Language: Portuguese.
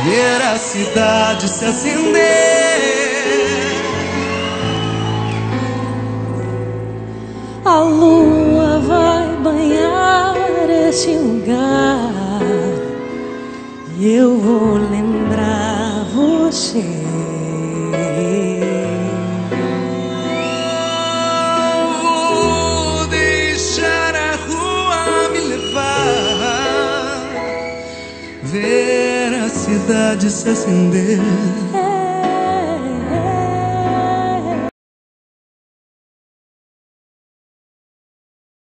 ver a cidade se acender. A lua vai banhar este lugar e eu vou lembrar você. Vou deixar a rua me levar, ver a cidade se acender.